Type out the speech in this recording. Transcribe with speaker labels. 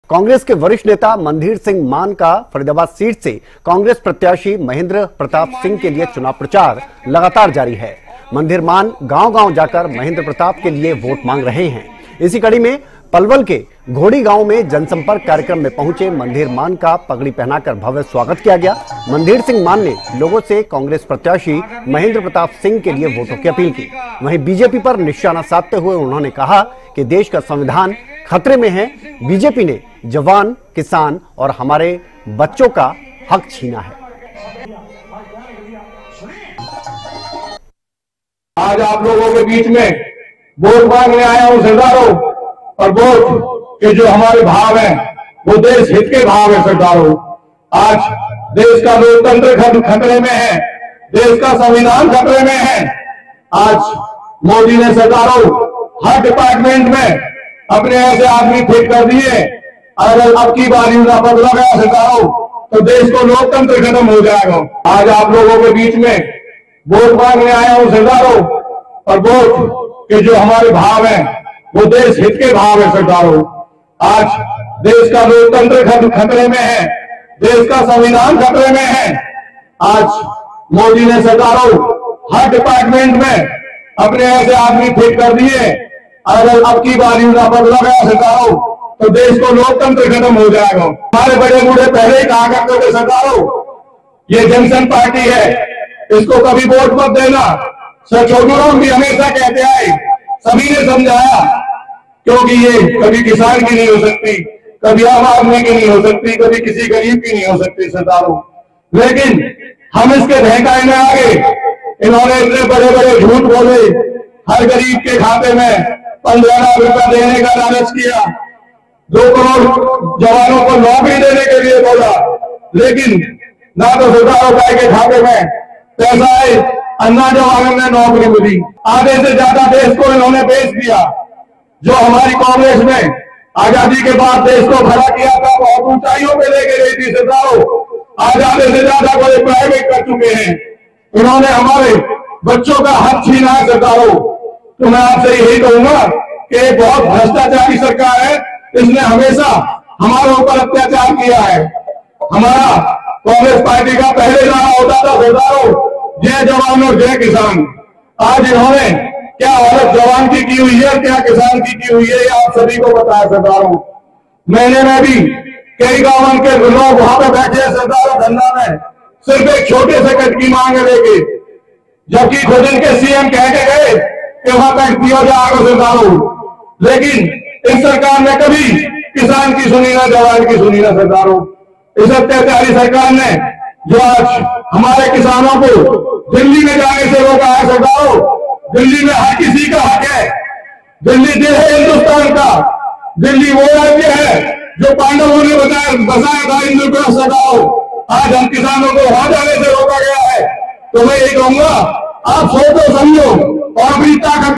Speaker 1: कांग्रेस के वरिष्ठ नेता मनधीर सिंह मान का फरीदाबाद सीट से कांग्रेस प्रत्याशी महेंद्र प्रताप सिंह के लिए चुनाव प्रचार लगातार जारी है। मनधीर मान गांव-गांव जाकर महेंद्र प्रताप के लिए वोट मांग रहे हैं। इसी कड़ी में पलवल के घोड़ी गांव में जनसंपर्क कार्यक्रम में पहुंचे मनधीर मान का पगड़ी पहनाकर भव्य स्वागत किया गया। मनधीर सिंह मान ने लोगों से कांग्रेस प्रत्याशी महेंद्र प्रताप सिंह के लिए वोटों की अपील की। वहीं बीजेपी पर निशाना साधते हुए उन्होंने कहा कि देश का संविधान खतरे में है। बीजेपी ने जवान, किसान और हमारे बच्चों का हक छीना है।
Speaker 2: आज आप लोगों के बीच में वोट मांगने आया हूं सरदारों, और वोट के जो हमारे भाव हैं वो देश हित के भाव है सरदारों। आज देश का लोकतंत्र खतरे में है, देश का संविधान खतरे में है। आज मोदी ने सरदारों हर डिपार्टमेंट में अपने ऐसे आदमी ठीक कर दिए। अगर अब की बार इनका बदला गया सरदारों तो देश को लोकतंत्र खत्म हो जाएगा। आज आप लोगों के बीच में वोट मांगने आया हूं सरदारों, और वोट के जो हमारे भाव हैं वो देश हित के भाव है सरदारों। आज देश का लोकतंत्र खतरे में है, देश का संविधान खतरे में है। आज मोदी ने सरदारों हर डिपार्टमेंट में अपने ऐसे आदमी ठीक कर दिए। अगर अब की बार इनका बदला गया सरदारों तो देश को लोकतंत्र खत्म हो जाएगा। हमारे बड़े बूढ़े पहले ही कहा करते थे सरदारों, ये जनसंघ पार्टी है, इसको कभी वोट मत देना। सर छोटूराम भी हमेशा कहते आए, सभी ने समझाया, क्योंकि ये कभी किसान की नहीं हो सकती, कभी आम आदमी की नहीं हो सकती, कभी किसी गरीब की नहीं हो सकती सरदारों। लेकिन हम इसके बहकाए में आ गए। इन्होंने इतने बड़े बड़े झूठ बोले, हर गरीब के खाते में 15 लाख रुपया देने का लालच किया, 2 करोड़ जवानों को नौकरी देने के लिए बोला, लेकिन ना तो सरदारों भाई के खाते में पैसा है, अन्ना जवानों ने नौकरी मिली। आधे से ज्यादा देश को इन्होंने बेच दिया। जो हमारी कांग्रेस में आजादी के बाद देश को खड़ा किया था, बहुत ऊंचाइयों पे लेके गई थी सरदारों, आज आधे से ज्यादा को प्राइवेट कर चुके हैं। इन्होंने हमारे बच्चों का हक छीना है सरदारों। तो मैं आपसे यही कहूंगा कि बहुत भ्रष्टाचारी सरकार है, इसने हमेशा हमारे ऊपर अत्याचार किया है। हमारा कांग्रेस पार्टी का पहले नारा होता था सरदारों, जय जवान और जय किसान। आज इन्होंने क्या औरत जवान की हुई है, क्या किसान की हुई है, ये आप सभी को बताया सरदारों। महीने में भी कई गांव के लोग वहां पे बैठे हैं सरदारों धंधा में, सिर्फ एक छोटे से कट की मांग लेके, जबकि खुद इनके सीएम कह के गए कि वहां तक दिया जाएगा सरदारों। लेकिन इस सरकार ने कभी किसान की सुनी ना, जवान की सुनी ना सरदारों। इस अत्याचारी सरकार ने जो आज हमारे किसानों को दिल्ली में जाने से रोका है सरदारों। दिल्ली में हर किसी का हक है। दिल्ली देश है हिंदुस्तान का। दिल्ली वो राज्य है जो पांडवों ने बसाया था इंद्रप्रस्थ सरदारों। आज हम किसानों को वहां जाने से रोका गया है। तो मैं ये कहूंगा, आप सोचो समझो और अपनी ताकत